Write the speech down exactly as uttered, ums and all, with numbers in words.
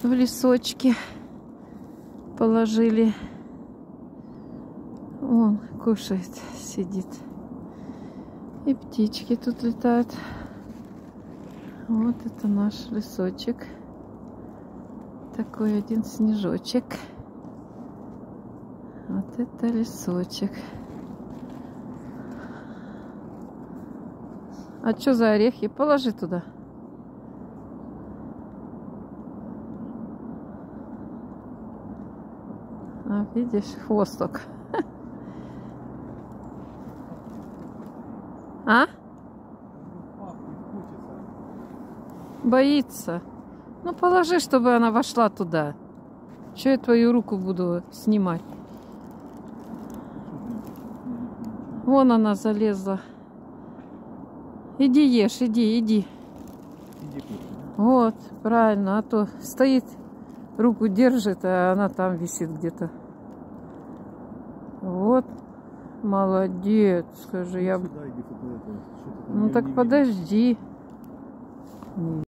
в лесочке положили. Он кушает, сидит. И птички тут летают. Вот это наш лесочек. Такой один снежочек. Вот это лесочек. А что за орехи? Положи туда. А, видишь, хвосток. А? Боится. Ну, положи, чтобы она вошла туда. Что я твою руку буду снимать? Вон она залезла. Иди ешь, иди, иди. Вот, правильно. А то стоит, руку держит, а она там висит где-то. Вот. Молодец, скажи. Я... Ну так подожди.